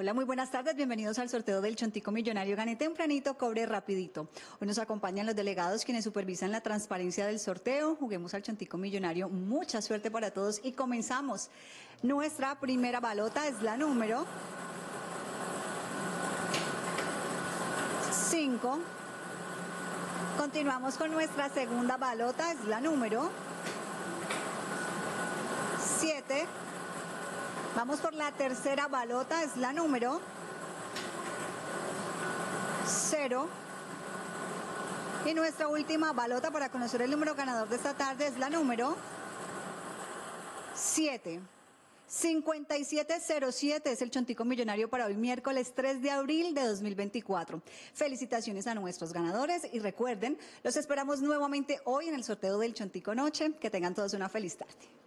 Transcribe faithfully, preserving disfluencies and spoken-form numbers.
Hola, muy buenas tardes, bienvenidos al sorteo del Chontico Millonario. Gane tempranito, cobre rapidito. Hoy nos acompañan los delegados quienes supervisan la transparencia del sorteo. Juguemos al Chontico Millonario, mucha suerte para todos y comenzamos. Nuestra primera balota es la número cinco. Continuamos con nuestra segunda balota, es la número siete. Vamos por la tercera balota, es la número cero. Y nuestra última balota para conocer el número ganador de esta tarde es la número siete. cincuenta y siete cero siete es el Chontico Millonario para hoy miércoles tres de abril de dos mil veinticuatro. Felicitaciones a nuestros ganadores y recuerden, los esperamos nuevamente hoy en el sorteo del Chontico Noche. Que tengan todos una feliz tarde.